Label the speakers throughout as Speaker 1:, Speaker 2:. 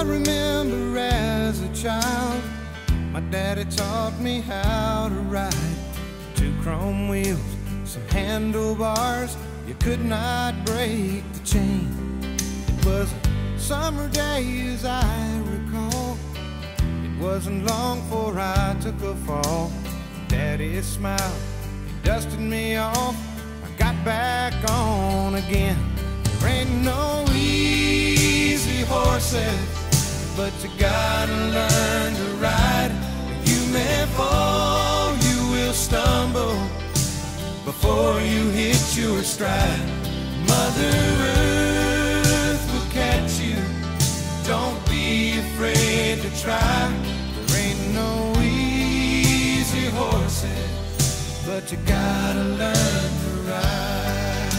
Speaker 1: remember as a child, my daddy taught me how to ride. 2 chrome wheels, some handlebars, you could not break the chain. It was a summer day as I recall. It wasn't long before I took a fall. Daddy smiled, he dusted me off. I got back on again. There ain't no easy horses, but you gotta learn to ride. You may fall, you will stumble before you hit your stride. Mother Earth will catch you, don't be afraid to try. There ain't no easy horses, but you gotta learn to ride.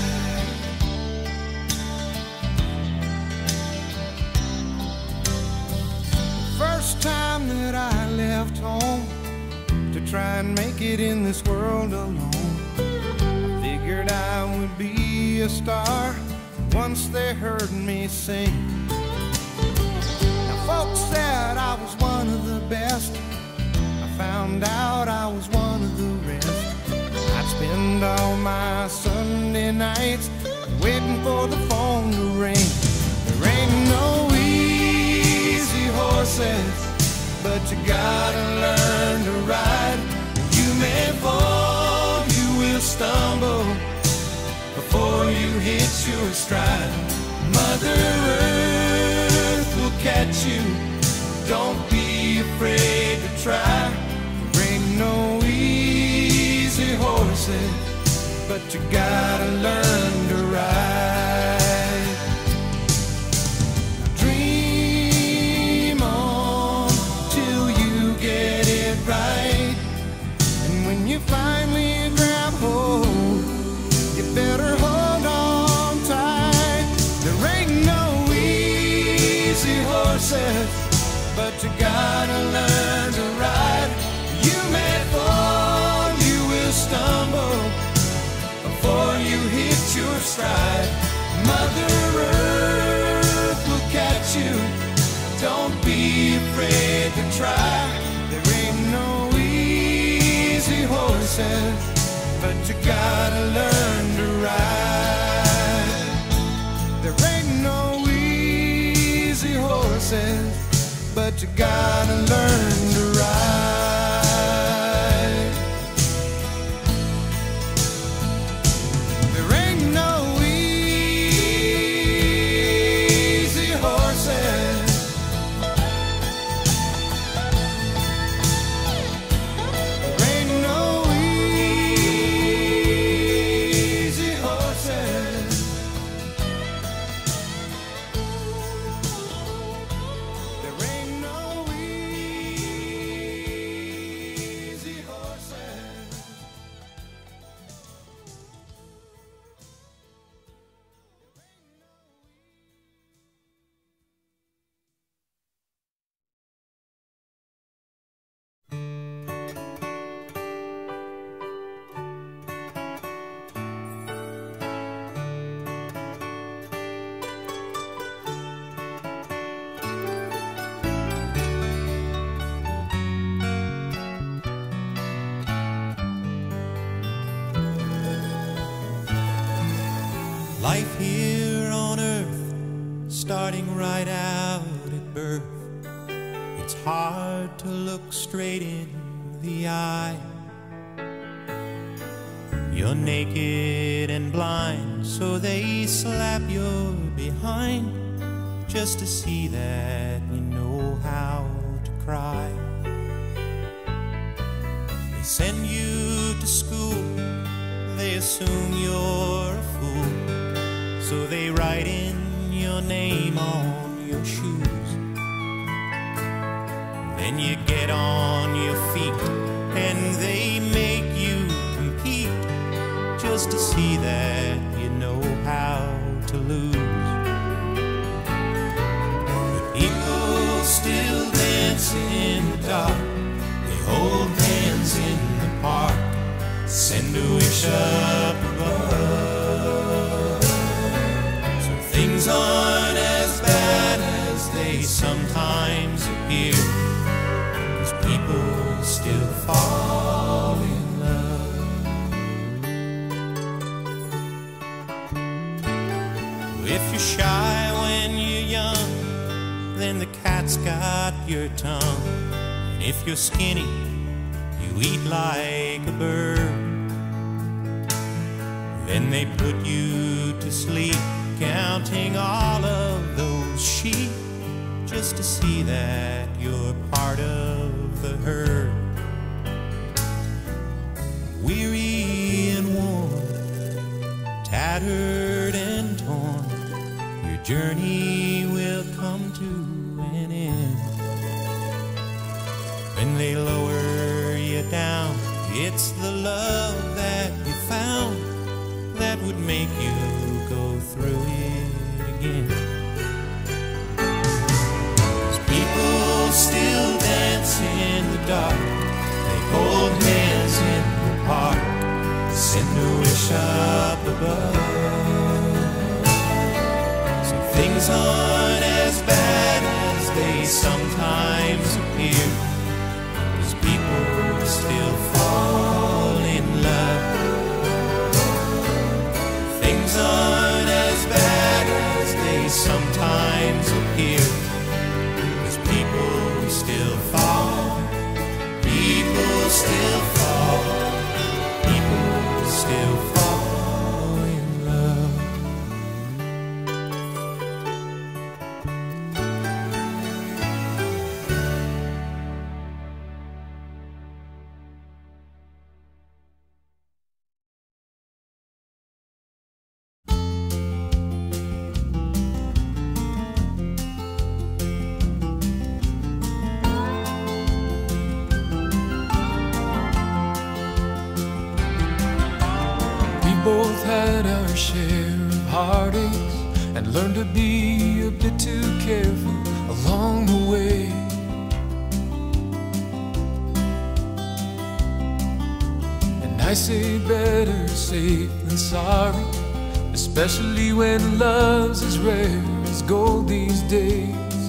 Speaker 1: First time that I left home to try and make it in this world alone, I figured I would be a star once they heard me sing. Now folks said I was one of the best. I found out I was one of the rest. I'd spend all my Sunday nights waiting for the phone to ring. There ain't no easy horses, but you gotta learn to ride. You may fall, you will stumble before you hit your stride. Mother Earth will catch you, don't be afraid to try. There ain't no easy horses, but you gotta learn to ride. Dream on till you get it right, and when you finally grab hold, you better hold on tight. There ain't no easy horses, but you gotta learn to ride. You may fall, you will stumble before you hit your stride. Mother Earth will catch you, don't be afraid to try. There ain't no easy horses, but you gotta learn to ride. There ain't no easy horses, but you gotta learn to ride. There ain't no easy horses. There ain't no easy horses. There ain't no easy horses.
Speaker 2: Life here on earth, starting right out at birth, it's hard to look straight in the eye. You're naked and blind, so they slap your behind just to see that you know how to cry. They send you to school, they assume you're a fool, so they write in your name on your shoes. Then you get on your feet and they make you compete just to see that you know how to lose. But people still dance in the dark, they hold hands in the park, send a wish up above. So things aren't as bad as they they sometimes appear, 'cause people still fall in love. If you're shy when you're young, then the cat's got your tongue. And if you're skinny, you eat like a bird. Then they put you to sleep, counting all of those sheep, just to see that you're part of the herd. Weary and worn, tattered and torn, your journey will come to an end. When they lower you down, it's the love that you found that would make you go through it again. 'Cause people still dance in the dark, they hold hands in the park, send a wish up above. So things aren't as bad as they sometimes appear, 'cause people still fall in love. Things aren't as bad as they sometimes appear, 'cause people still fall. People still fall. People still fall in love.
Speaker 3: Both had our share of heartaches and learned to be a bit too careful along the way. And I say better safe than sorry, especially when love's as rare as gold these days.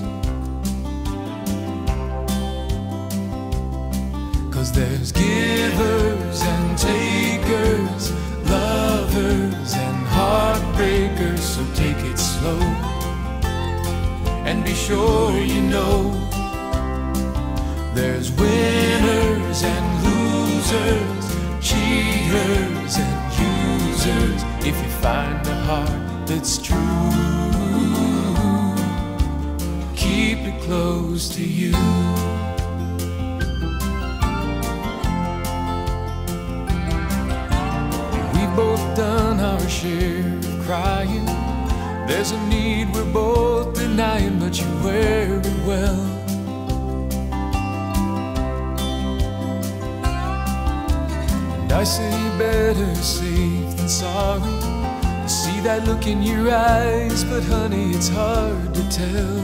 Speaker 3: 'Cause there's givers and takers, lovers and heartbreakers, so take it slow and be sure you know there's winners and losers, cheaters and users. If you find a heart that's true, keep it close to you. Both done our share of crying. There's a need we're both denying, but you wear it well. And I say better safe than sorry. I see that look in your eyes, but honey, it's hard to tell.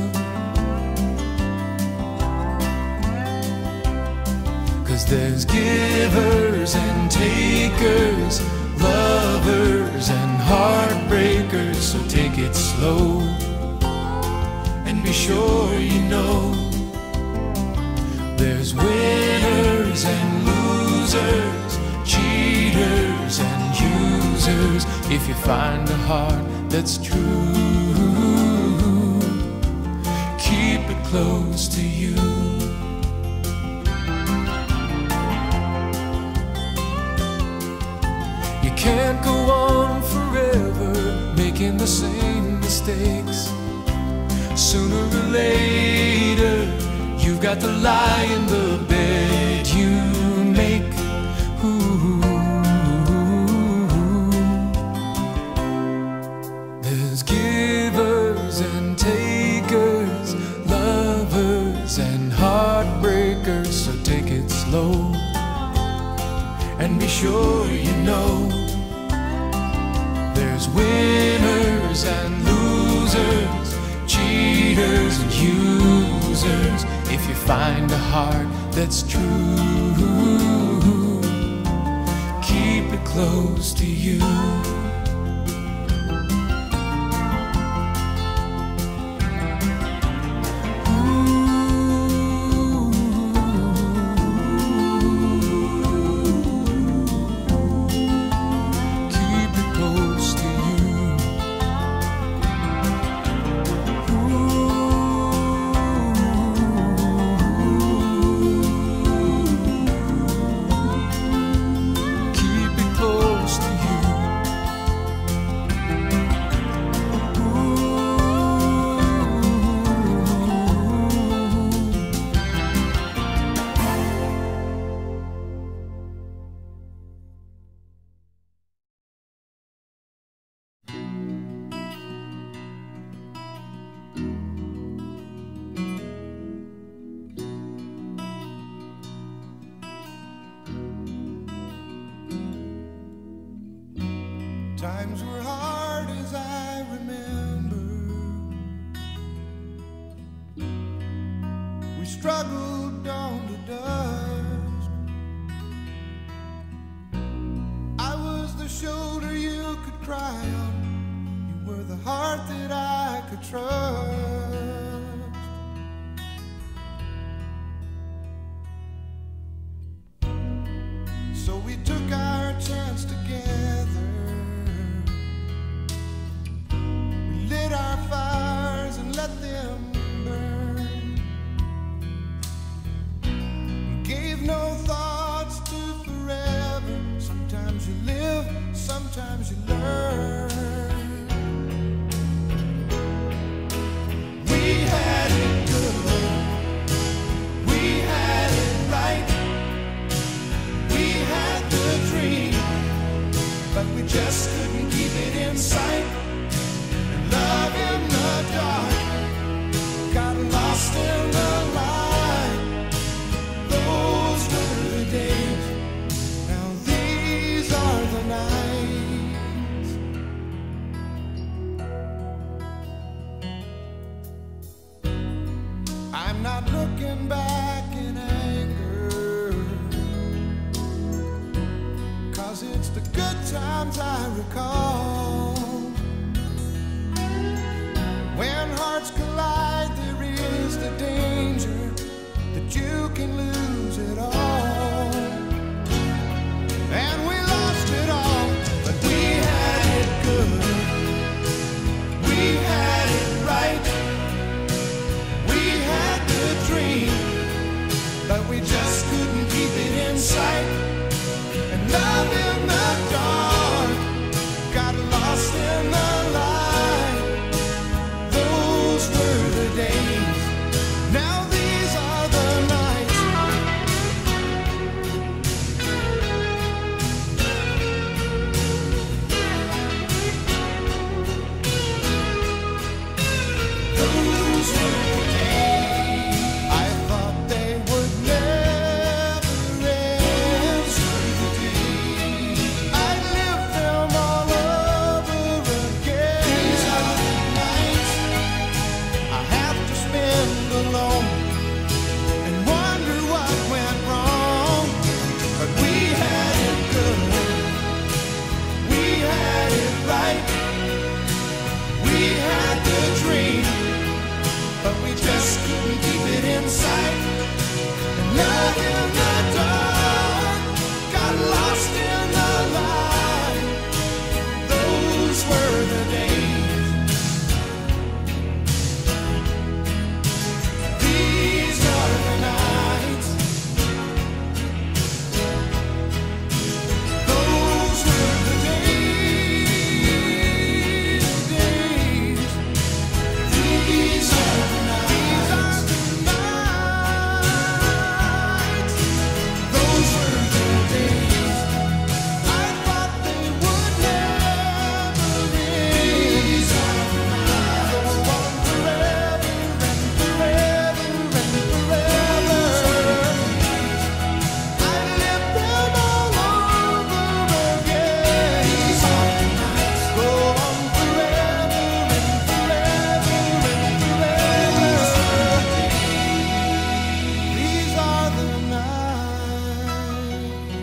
Speaker 3: 'Cause there's givers and takers, lovers and heartbreakers, so take it slow and be sure you know there's winners and losers, cheaters and users. If you find a heart that's true, keep it close to you. Can't go on forever making the same mistakes. Sooner or later, you've got to lie in the bed you make. Ooh. There's givers and takers, lovers and heartbreakers, so take it slow and be sure you know there's winners and losers, cheaters and users. If you find a heart that's true, keep it close to you.
Speaker 1: Times were hard as I remember. We struggled down to dusk. I was the shoulder you could cry on. You were the heart that I could trust. So we took our chance together. We lit our fires and let them burn. We gave no thoughts to forever. Sometimes you live, sometimes you learn. We had it good. We had it right. We had the dream, but we just couldn't keep it in sight. And love in the dark got lost in the light. Those were the days. Now these are the nights. I'm not looking back in anger, 'cause it's the good times I recall. When hearts collide, there is the danger that you can lose it all. And we lost it all, but we had it good. We had it right. We had the dream, but we just couldn't keep it in sight. And love in the dark got lost in the light. Those were the days. Now these are the nights. Those were the days. I thought they would never end. I'd live them all over again. These are the nights I have to spend alone and wonder what went wrong. But we had it good. We had it right. We had the dream, but we just couldn't keep it in sight. And love in the dark got lost in the light. Those were the days. These are the nights. Those were the days. These are the nights. Those were the days. I thought they would never end. These are the nights. Go on forever and forever and forever. I lived them all over again. These are the nights. Go on forever and forever and forever. These are the nights.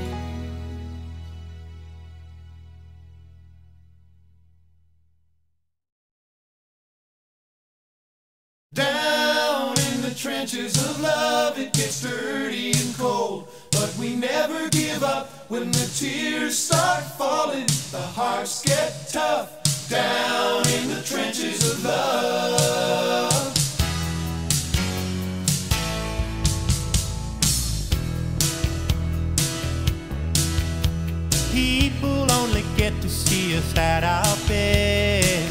Speaker 1: Down in the trenches of love, it gets dirty and cold, but we never give up. When the tears start falling, the hearts get tough. Down in the trenches of love.
Speaker 2: People only get to see us at our best.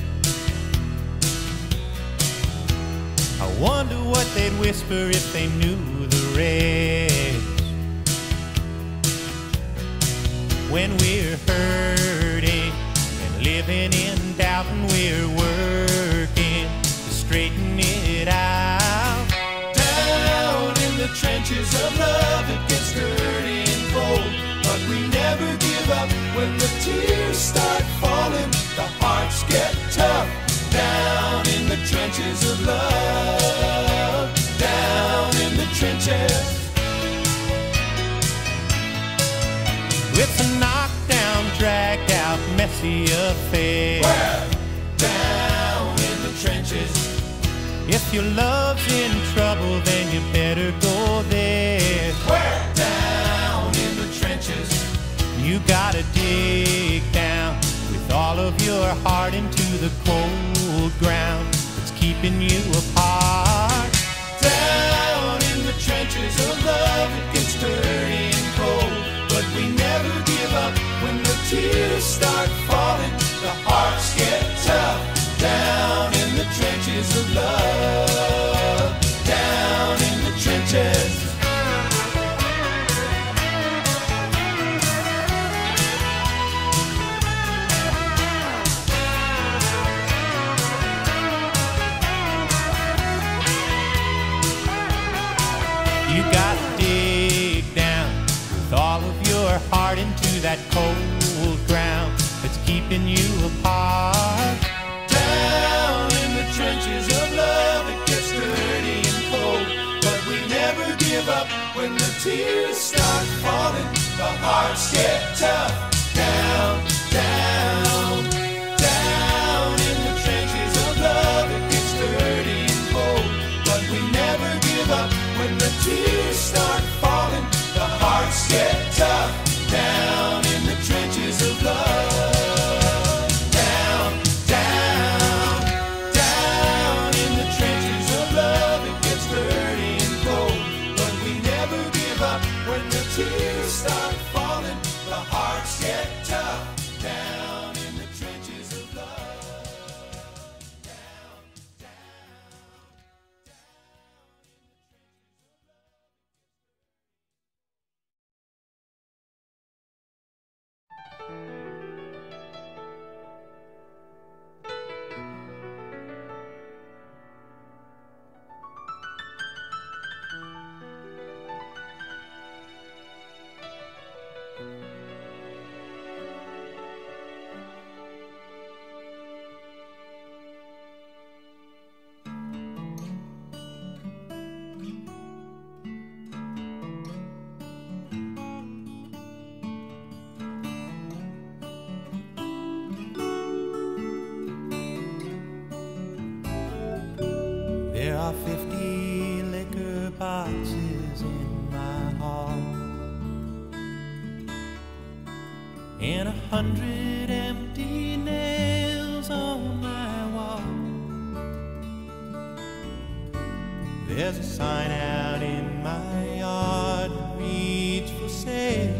Speaker 2: I wonder what they'd whisper if they knew the rest. When we're hurting and living in doubt, and we're working to straighten it out.
Speaker 1: Down in the trenches of love, it gets dirty and cold, but we never give give up when the tears start falling. The hearts get tough down in the trenches of love. Down in the trenches.
Speaker 2: It's a knockdown, dragged out, messy affair.
Speaker 1: Where? Down in the trenches.
Speaker 2: If your love's in trouble, then you better go there.
Speaker 1: Where? Down in the trenches.
Speaker 2: You gotta dig down with all of your heart into the cold ground that's keeping you apart.
Speaker 1: Down in the trenches of love, it gets dirty and cold, but we never give up when the tears start falling. The hearts get tough down in the trenches of love. Down in the trenches.
Speaker 2: You gotta dig down with all of your heart into that cold ground that's keeping you apart.
Speaker 1: Down in the trenches of love, it gets dirty and cold, but we never give up when the tears start falling. The hearts get tough down, down, down in the trenches of love, it gets dirty and cold, but we never give up when the tears start falling. The hearts get tough down in the trenches of love. Down, down, down in the trenches of love, it gets dirty and cold, but we never give up when the tears start falling. The hearts get tough down in the trenches of love. Down, down.
Speaker 2: There are 50 liquor boxes in my hall and 100 empty nails on my wall. There's a sign out in my yard that reads for sale.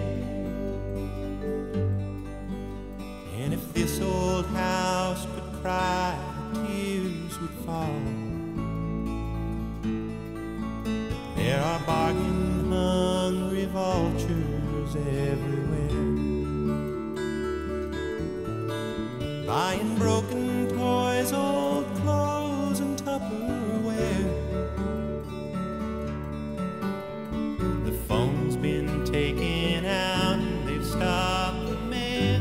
Speaker 2: And if this old house could cry, the tears would fall. There are bargain-hungry vultures everywhere, buying broken toys, old clothes, and Tupperware. The phone's been taken out and they've stopped the mail.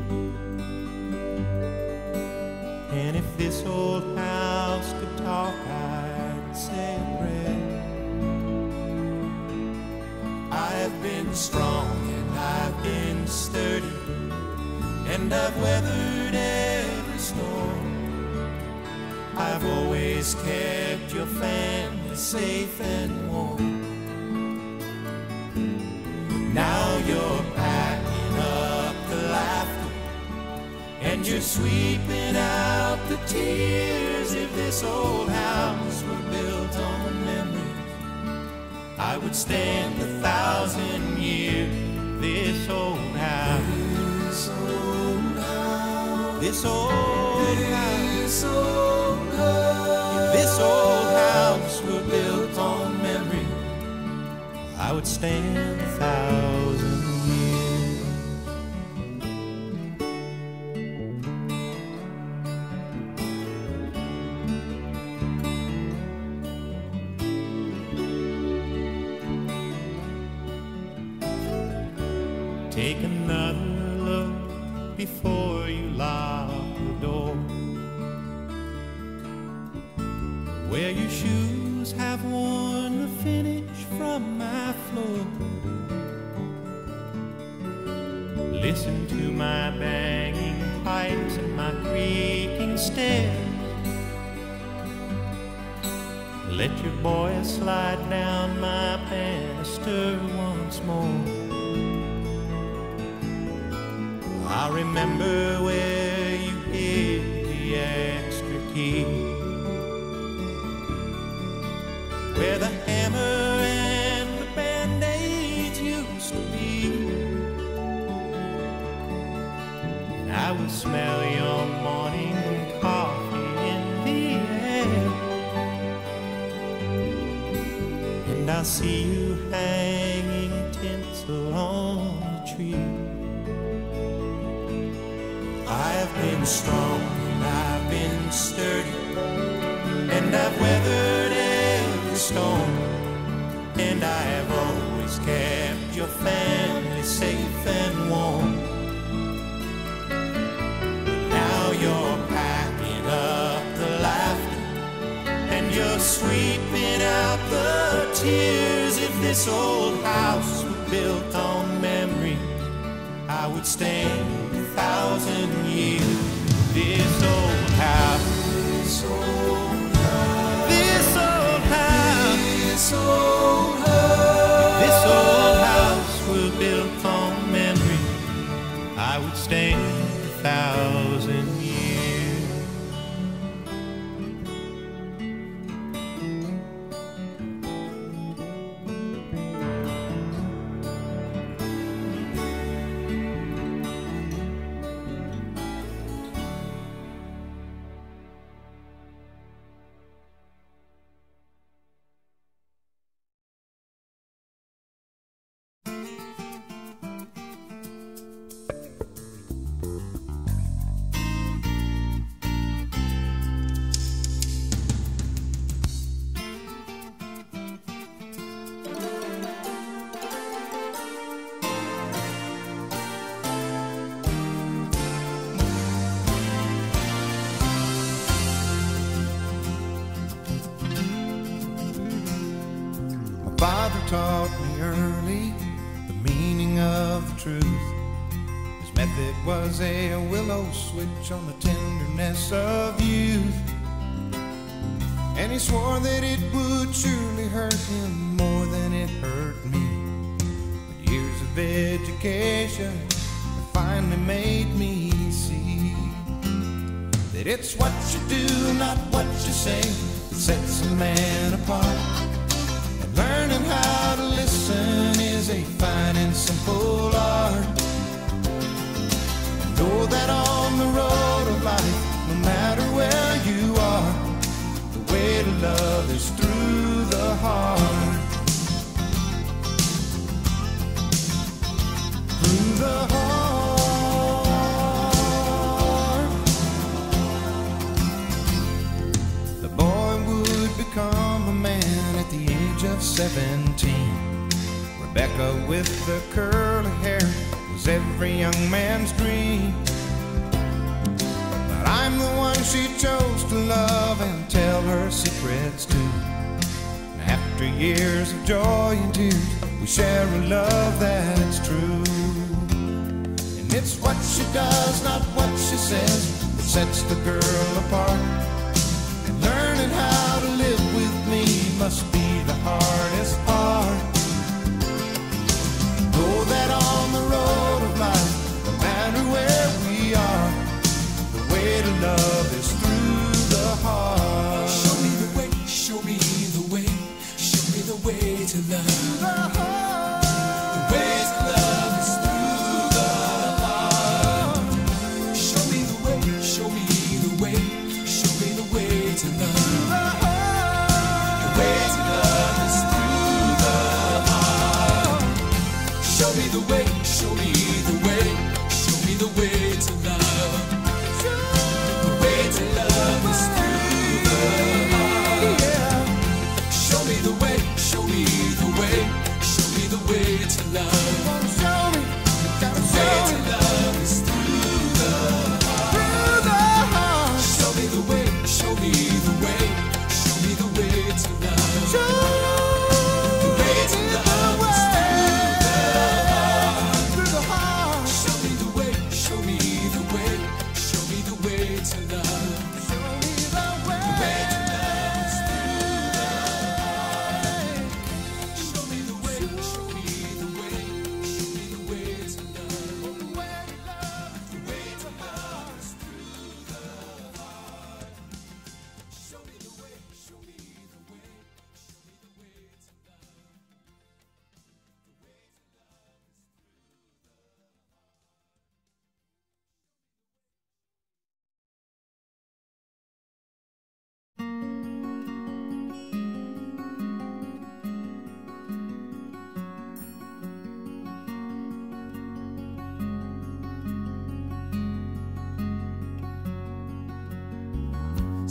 Speaker 2: And if this old house could talk, I'd say a prayer. I've been strong and I've been sturdy, and I've weathered every storm. I've always kept your family safe and warm. Now you're packing up the laughter and you're sweeping out the tears. If this old house were built on memories, I would stand 1,000 years. This old house, this old house, this old house, if this old house were built on memory, I would stand 1,000 years. Take another before you lock the door. Where your shoes have worn the finish from my floor. Listen to my banging pipes and my creaking stairs. Let your boy slide down my banister once more. I remember where you hid the extra key, where the hammer and the band-aids used to be. And I would smell your morning coffee in the air, and I'll see you hanging tinsel on the tree. I've been strong and I've been sturdy, and I've weathered every storm, and I have always kept your family safe and warm. Now you're packing up the laughter, and you're sweeping out the tears. If this old house were built on memory, I would stand 1,000 years. This old house, this old house, this old house, this old house, this old house were built on memory, I would stand 1,000 years.
Speaker 1: Father taught me early the meaning of the truth. His method was a willow switch on the tenderness of youth. And he swore that it would surely hurt him more than it hurt me. But years of education have finally made me see that it's what you do, not what you say, that sets a man apart. Learning how to listen is a fine and simple art. Know that on the road of life, no matter where you are, the way to love is through the heart. Through the heart. The boy would become a man at the age of 17. Rebecca with the curly hair was every young man's dream. But I'm the one she chose to love and tell her secrets to. And after years of joy and tears, we share a love that's true. And it's what she does, not what she says, that sets the girl apart. And learning how to live with me must be the hardest part. Know that on the road of life, no matter where we are, the way to love is through the heart.
Speaker 3: Show me the way, show me the way, show me the way to love. The way to love is through the heart. Show me the way, show me the way, show me the way to love. The way to love is through the heart. Show me the way, show me the way, show me the way to love. The way to love is through the heart. Show me the way, show me the way, show me the way to love.
Speaker 1: Show me, gotta
Speaker 3: The way
Speaker 1: show
Speaker 3: to
Speaker 1: me.
Speaker 3: love is through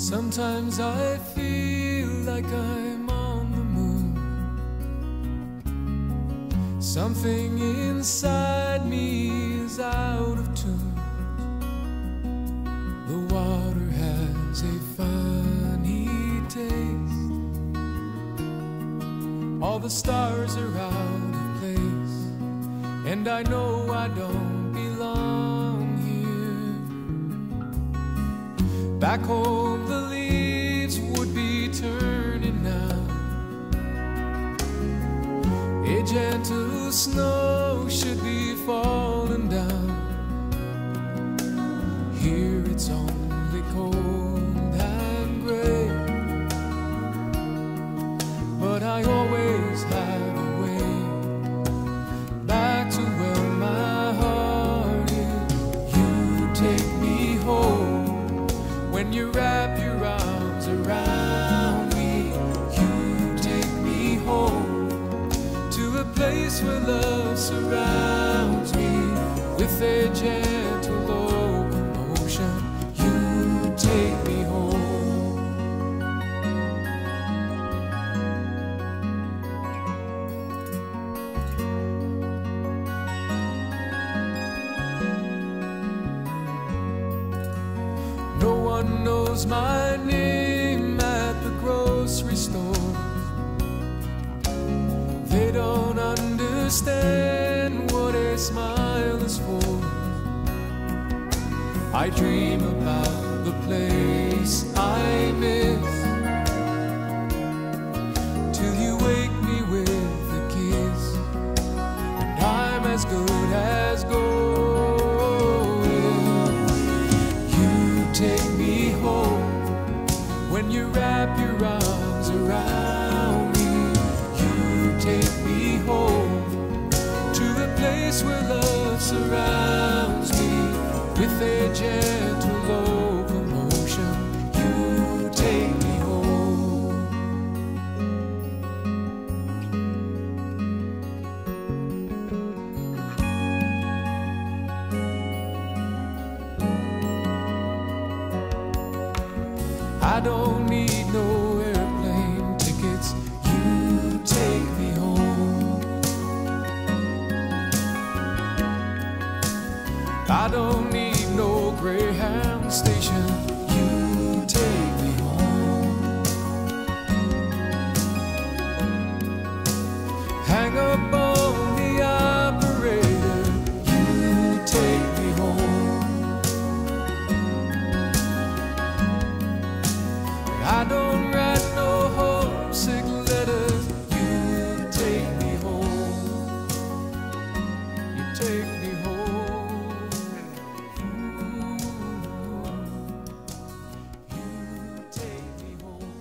Speaker 3: Sometimes I feel like I'm on the moon. Something inside me is out of tune. The water has a funny taste. All the stars are out of place, and I know I don't belong here. Back home the leaves would be turning now. A gentle snow should be falling down. Here it's only cold and gray, but I always have a way back to where my heart is. You take me home when you wrap your arms around me. You take me home to a place where love surrounds me with a gentle locomotion. You take me home. No one knows my name at the grocery store. They don't understand what a smile is for. I dream about the place I miss, till you wake me with a kiss, and I'm as good as gold. You take me home when you wrap your arms around me. You take me home to the place where love surrounds me with a gentle locomotion. You take me home. I don't need no airplane tickets. You take me home. I don't need no Greyhound station. You take me home. Hang up on the operator. You take me home. I don't write no homesick letters. You take me home. You take me home. You take me home.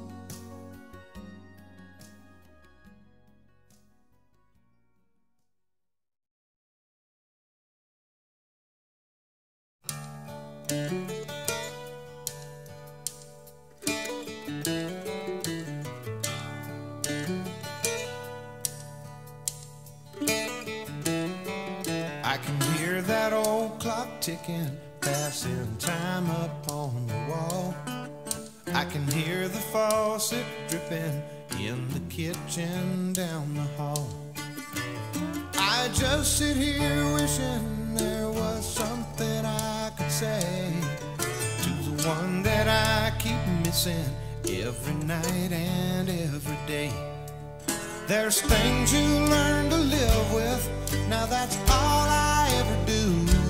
Speaker 1: I can hear that old clock ticking, passing time up on the wall. I can hear the faucet dripping in the kitchen down the hall. I just sit here wishing there was something I could say to the one that I keep missing every night and every day. There's things you learn to live with, now that's all I ever do.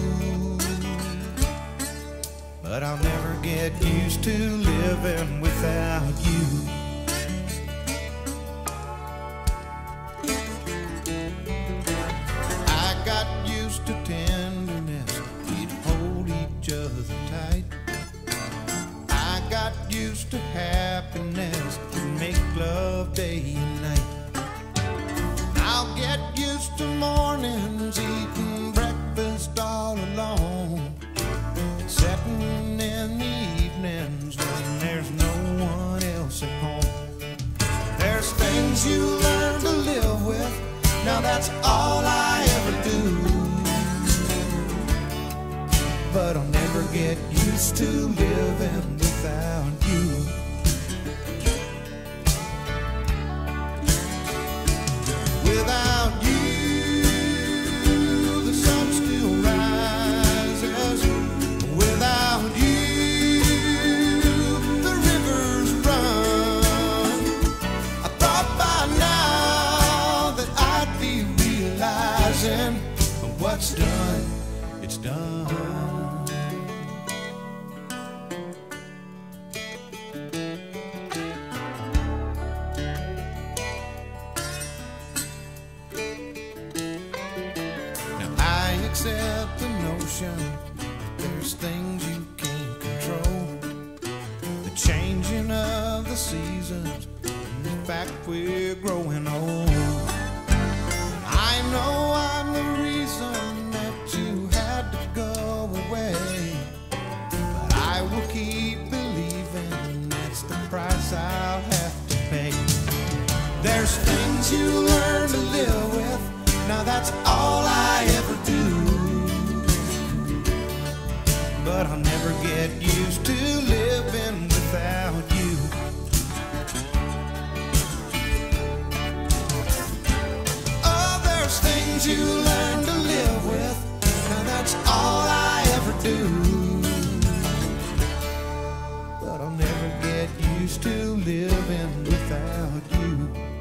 Speaker 1: But I'll never get used to living without you. I got used to tenderness, we'd hold each other tight. I got used to happiness, we'd make love day and night. I'll get used to mornings eating breakfast all alone, sitting in the evenings when there's no one else at home. There's things you learn to live with, now that's all I ever do. But I'll never get used to living without you. nation, there's things you can't control. The changing of the seasons, and the fact we're growing old. I know I'm the reason that you had to go away, but I will keep believing that's the price I'll have to pay. There's things you learn to live with, now that's all I ever do. But I'll never get used to living without you. Oh, there's things you learn to live with, now that's all I ever do. But I'll never get used to living without you.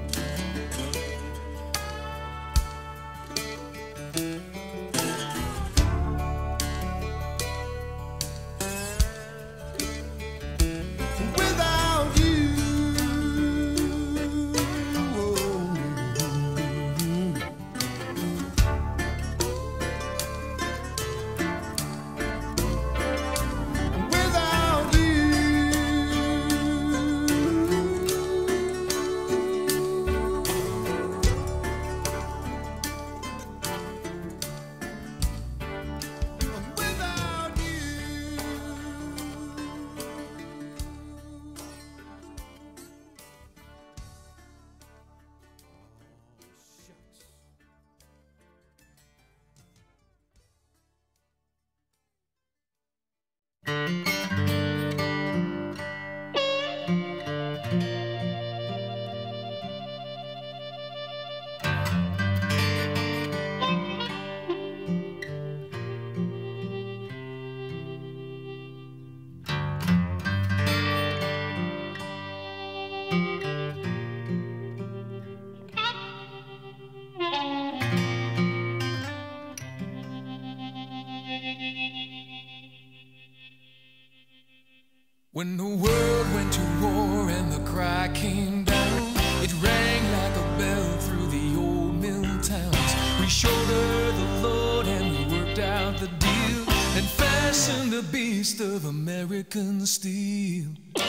Speaker 3: When the world went to war and the cry came down, it rang like a bell through the old mill towns. We showed her the Lord and we worked out the deal and fashioned a beast of American steel.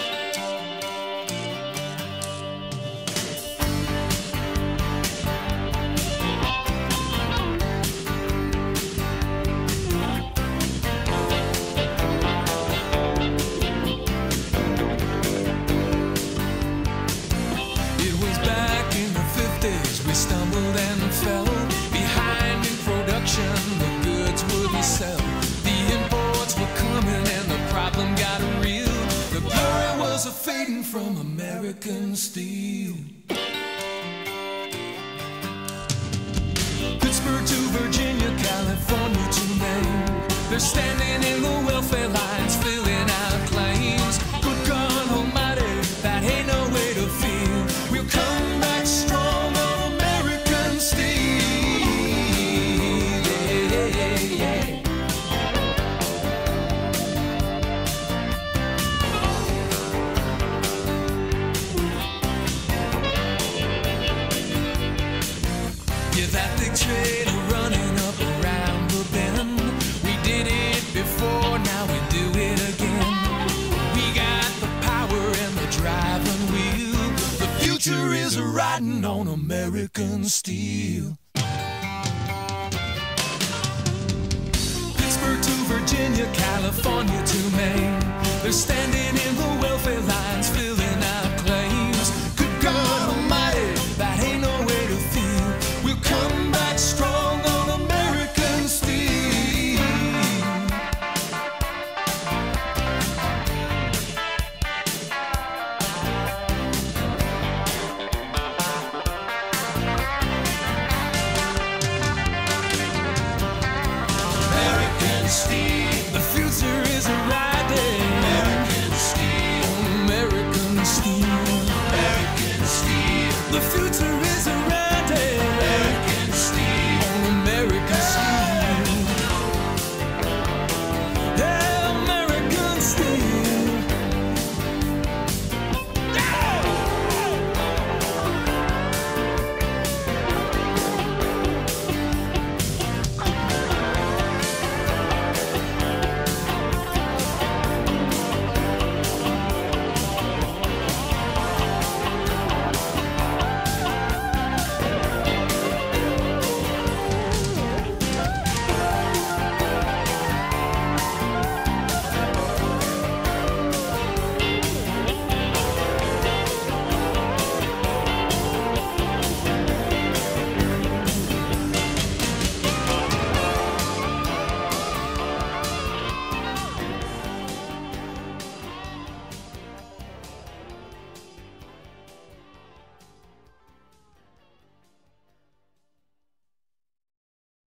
Speaker 3: We stumbled and fell behind in production. The goods wouldn't sell. The imports were coming and the problem got real. The glory was a fading from American steel. Pittsburgh to Virginia, California to Maine, they're standing in the welfare lines, filling out claims. Good God Almighty, that ain't no way to feel. We'll come back strong. Trade running up around the bend. We did it before, now we do it again. We got the power and the driving wheel. The future is riding on American steel. Pittsburgh to Virginia, California to Maine, they're standing in the welfare lines, filling out claims. Good God Almighty, that ain't no way to feel. We'll come back strong on American steel. American steel. The future is riding. American steel. American steel. American steel. The future